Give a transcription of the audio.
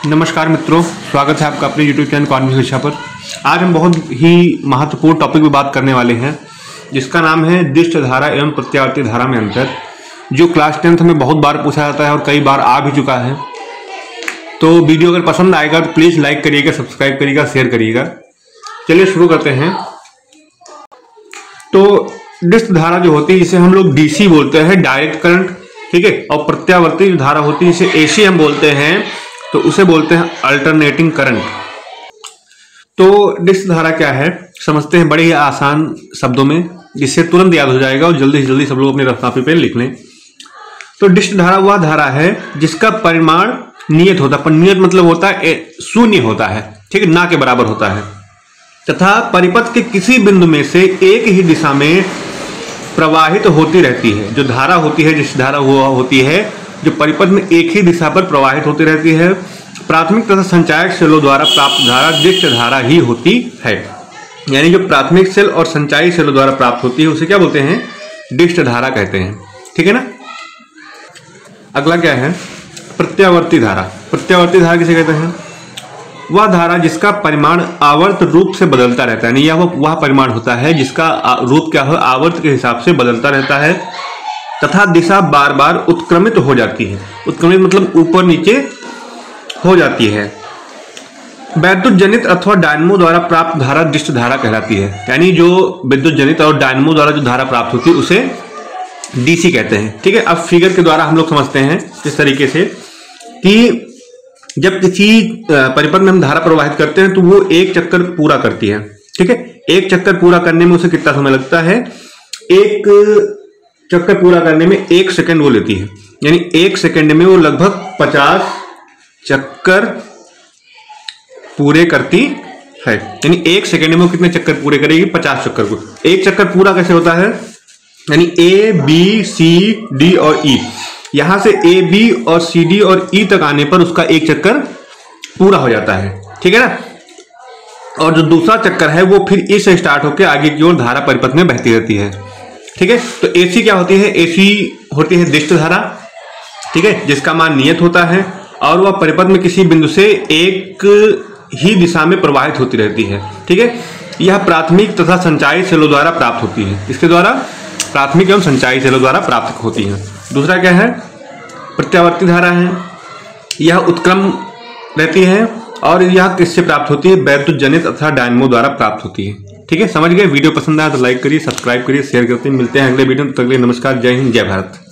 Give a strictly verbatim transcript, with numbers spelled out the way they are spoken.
नमस्कार मित्रों, स्वागत है आपका अपने यूट्यूब चैनल कॉर्निश शिक्षा पर। आज हम बहुत ही महत्वपूर्ण टॉपिक पे बात करने वाले हैं, जिसका नाम है दिष्ट धारा एवं प्रत्यावर्ती धारा में अंतर, जो क्लास टेंथ में बहुत बार पूछा जाता है और कई बार आ भी चुका है। तो वीडियो अगर पसंद आएगा तो प्लीज़ लाइक करिएगा, सब्सक्राइब करिएगा, शेयर करिएगा। चलिए शुरू करते हैं। तो दिष्ट धारा जो होती है जिसे हम लोग डीसी बोलते हैं, डायरेक्ट करंट, ठीक है, और प्रत्यावर्ती जो धारा होती है जिसे एसी हम बोलते हैं, तो उसे बोलते हैं अल्टरनेटिंग करंट। तो डिस्क धारा क्या है समझते हैं बड़े ही आसान शब्दों में, जिससे तुरंत याद हो जाएगा और जल्दी से जल्दी सब लोग अपने रफ कॉपी पे लिख लें। तो डिस्क धारा वह धारा है जिसका परिमाण नियत होता है, पर नियत मतलब होता है शून्य होता है, ठीक है, ना के बराबर होता है, तथा परिपथ के किसी बिंदु में से एक ही दिशा में प्रवाहित होती रहती है। जो धारा होती है, जिस धारा वो होती है जो परिपथ में एक ही दिशा पर प्रवाहित होती रहती है, प्राथमिक तथा संचायक सेलों द्वारा प्राप्त धारा डिष्ट धारा ही होती है। यानी जो प्राथमिक सेल और संचायी सेलों द्वारा प्राप्त होती है उसे क्या बोलते हैं? डिष्ट धारा कहते हैं, ठीक है ना। अगला क्या है? प्रत्यावर्ती धारा। प्रत्यावर्ती धारा किसे कहते हैं? वह धारा जिसका परिमाण आवर्त रूप से बदलता रहता है। यह वह परिमाण होता है जिसका रूप क्या हो, आवर्त के हिसाब से बदलता रहता है, तथा दिशा बार बार उत्क्रमित हो जाती है। उत्क्रमित मतलब ऊपर नीचे हो जाती है। वैद्युत जनित अथवा डायनमो द्वारा प्राप्त धारा डिष्ट धारा कहलाती है। यानी जो विद्युत जनित और डायनमो द्वारा जो धारा प्राप्त होती है उसे डीसी कहते हैं, ठीक है। अब फिगर के द्वारा हम लोग समझते हैं इस तरीके से कि जब किसी परिपथ में हम धारा प्रवाहित करते हैं तो वो एक चक्कर पूरा करती है, ठीक है। एक चक्कर पूरा करने में उसे कितना समय लगता है? एक चक्कर पूरा करने में एक सेकंड वो लेती है। यानी एक सेकंड में वो लगभग पचास चक्कर पूरे करती है। यानी एक सेकंड में वो कितने चक्कर पूरे करेगी? पचास चक्कर को। एक चक्कर पूरा कैसे होता है? यानी ए बी सी डी और ई, यहां से ए बी और सी डी और ई तक आने पर उसका एक चक्कर पूरा हो जाता है, ठीक है ना। और जो दूसरा चक्कर है वो फिर ई से स्टार्ट होकर आगे की ओर धारा परिपथ में बहती रहती है, ठीक है। तो एसी क्या होती है? एसी होती है दिष्ट धारा, ठीक है, जिसका मान नियत होता है और वह परिपथ में किसी बिंदु से एक ही दिशा में प्रवाहित होती रहती है, ठीक है। यह प्राथमिक तथा संचायी सेलों द्वारा प्राप्त होती है। इसके द्वारा प्राथमिक एवं संचायी सेलों द्वारा प्राप्त होती है। दूसरा क्या है? प्रत्यावर्ती धारा है। यह उत्क्रम रहती है और यह किससे प्राप्त होती है? वैद्युत जनित अथवा डायनमो द्वारा प्राप्त होती है, ठीक है। समझ गए? वीडियो पसंद आया तो लाइक करिए, सब्सक्राइब करिए, शेयर करते हैं। मिलते हैं अगले वीडियो में। तब तक के लिए नमस्कार, जय हिंद, जय भारत।